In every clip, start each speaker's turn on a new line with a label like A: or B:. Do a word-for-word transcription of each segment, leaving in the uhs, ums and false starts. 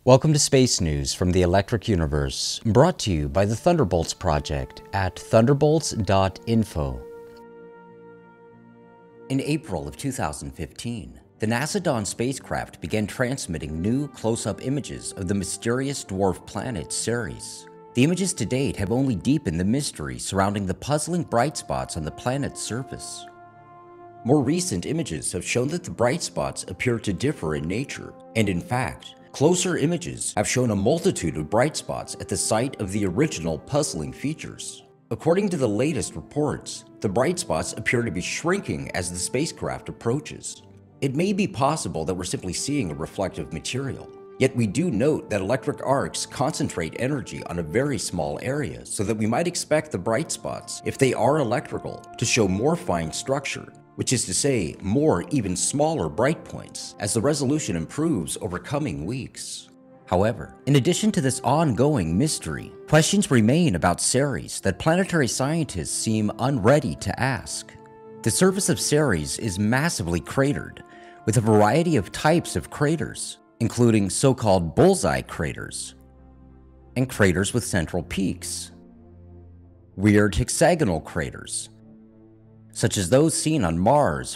A: Welcome to Space News from the Electric Universe, brought to you by the Thunderbolts Project at thunderbolts dot info. In April of two thousand fifteen, the NASA Dawn Spacecraft began transmitting new close-up images of the mysterious dwarf planet Ceres. The images to date have only deepened the mystery surrounding the puzzling bright spots on the planet's surface. More recent images have shown that the bright spots appear to differ in nature, and in fact, closer images have shown a multitude of bright spots at the site of the original puzzling features. According to the latest reports, the bright spots appear to be shrinking as the spacecraft approaches. It may be possible that we're simply seeing a reflective material, yet we do note that electric arcs concentrate energy on a very small area, so that we might expect the bright spots, if they are electrical, to show more fine structure, which is to say, more even smaller bright points, as the resolution improves over coming weeks. However, in addition to this ongoing mystery, questions remain about Ceres that planetary scientists seem unready to ask. The surface of Ceres is massively cratered, with a variety of types of craters, including so-called bullseye craters, and craters with central peaks, weird hexagonal craters, such as those seen on Mars,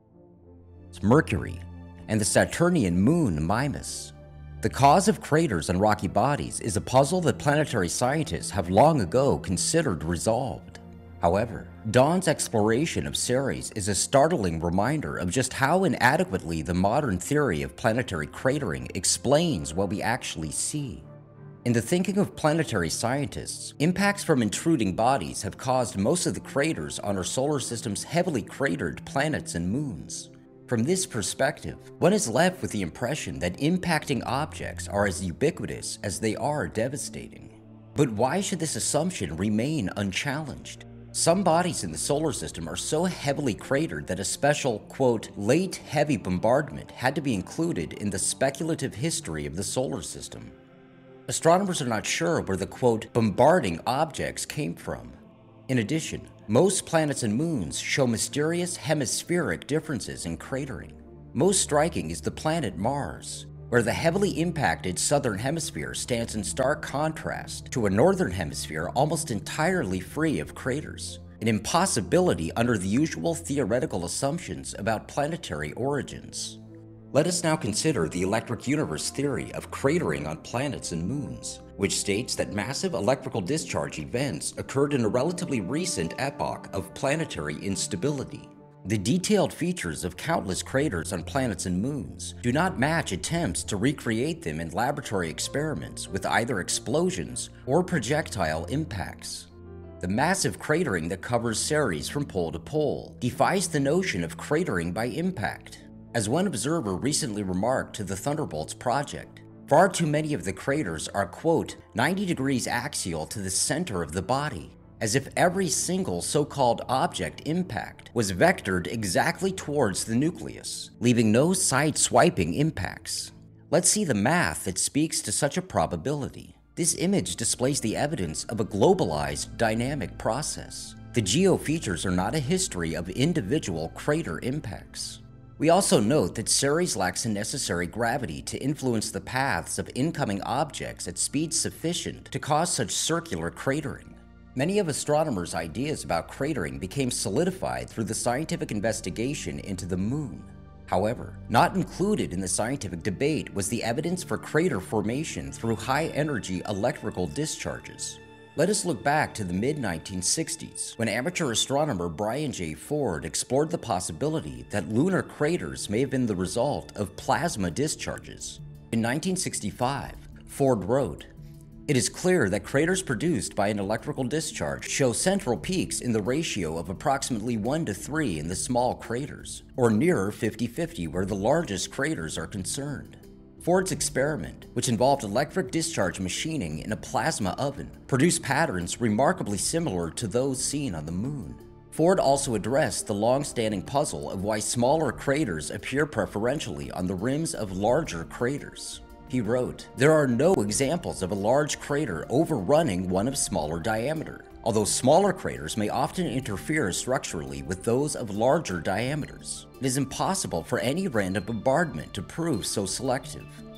A: Mercury, and the Saturnian moon Mimas. The cause of craters on rocky bodies is a puzzle that planetary scientists have long ago considered resolved. However, Dawn's exploration of Ceres is a startling reminder of just how inadequately the modern theory of planetary cratering explains what we actually see. In the thinking of planetary scientists, impacts from intruding bodies have caused most of the craters on our solar system's heavily cratered planets and moons. From this perspective, one is left with the impression that impacting objects are as ubiquitous as they are devastating. But why should this assumption remain unchallenged? Some bodies in the solar system are so heavily cratered that a special, quote, late heavy bombardment had to be included in the speculative history of the solar system. Astronomers are not sure where the, quote, bombarding objects came from. In addition, most planets and moons show mysterious hemispheric differences in cratering. Most striking is the planet Mars, where the heavily impacted southern hemisphere stands in stark contrast to a northern hemisphere almost entirely free of craters, an impossibility under the usual theoretical assumptions about planetary origins. Let us now consider the electric universe theory of cratering on planets and moons, which states that massive electrical discharge events occurred in a relatively recent epoch of planetary instability. The detailed features of countless craters on planets and moons do not match attempts to recreate them in laboratory experiments with either explosions or projectile impacts. The massive cratering that covers Ceres from pole to pole defies the notion of cratering by impact. As one observer recently remarked to the Thunderbolts Project, far too many of the craters are, quote, ninety degrees axial to the center of the body, as if every single so-called object impact was vectored exactly towards the nucleus, leaving no side-swiping impacts. Let's see the math that speaks to such a probability. This image displays the evidence of a globalized dynamic process. The geo-features are not a history of individual crater impacts. We also note that Ceres lacks the necessary gravity to influence the paths of incoming objects at speeds sufficient to cause such circular cratering. Many of astronomers' ideas about cratering became solidified through the scientific investigation into the moon. However, not included in the scientific debate was the evidence for crater formation through high-energy electrical discharges. Let us look back to the mid nineteen sixties, when amateur astronomer Brian J. Ford explored the possibility that lunar craters may have been the result of plasma discharges. In nineteen sixty-five, Ford wrote, "It is clear that craters produced by an electrical discharge show central peaks in the ratio of approximately one to three in the small craters, or nearer fifty fifty where the largest craters are concerned." Ford's experiment, which involved electric discharge machining in a plasma oven, produced patterns remarkably similar to those seen on the moon. Ford also addressed the long-standing puzzle of why smaller craters appear preferentially on the rims of larger craters. He wrote, "There are no examples of a large crater overrunning one of smaller diameter, although smaller craters may often interfere structurally with those of larger diameters. It is impossible for any random bombardment to prove so selective."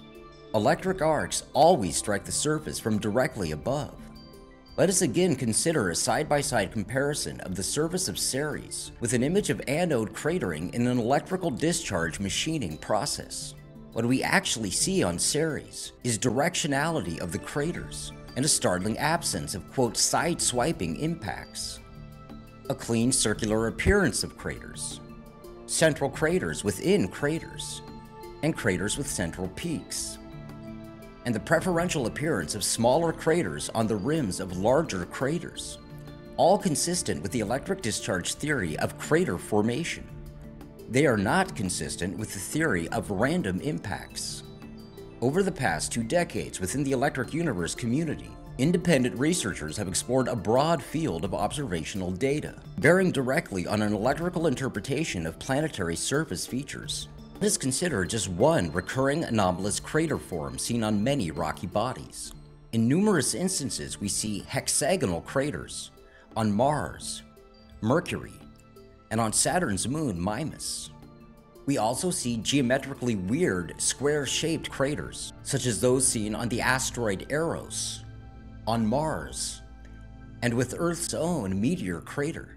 A: Electric arcs always strike the surface from directly above. Let us again consider a side-by-side comparison of the surface of Ceres with an image of anode cratering in an electrical discharge machining process. What we actually see on Ceres is directionality of the craters and a startling absence of quote side-swiping impacts. A clean circular appearance of craters, central craters within craters, and craters with central peaks, and the preferential appearance of smaller craters on the rims of larger craters, all consistent with the electric discharge theory of crater formation. They are not consistent with the theory of random impacts. Over the past two decades within the electric universe community, independent researchers have explored a broad field of observational data, bearing directly on an electrical interpretation of planetary surface features. Let us consider just one recurring anomalous crater form seen on many rocky bodies. In numerous instances, we see hexagonal craters on Mars, Mercury, and on Saturn's moon, Mimas. We also see geometrically weird, square-shaped craters, such as those seen on the asteroid Eros, on Mars, and with Earth's own meteor crater.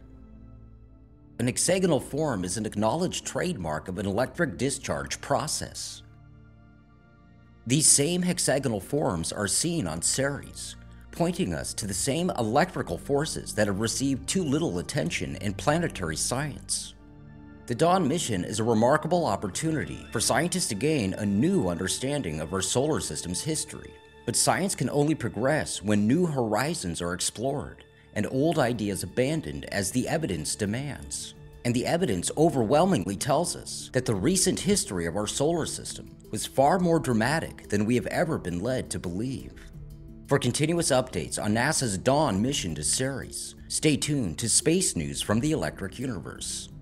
A: An hexagonal form is an acknowledged trademark of an electric discharge process. These same hexagonal forms are seen on Ceres, pointing us to the same electrical forces that have received too little attention in planetary science. The Dawn mission is a remarkable opportunity for scientists to gain a new understanding of our solar system's history. But science can only progress when new horizons are explored and old ideas abandoned as the evidence demands. And the evidence overwhelmingly tells us that the recent history of our solar system was far more dramatic than we have ever been led to believe. For continuous updates on NASA's Dawn mission to Ceres, stay tuned to Space News from the Electric Universe.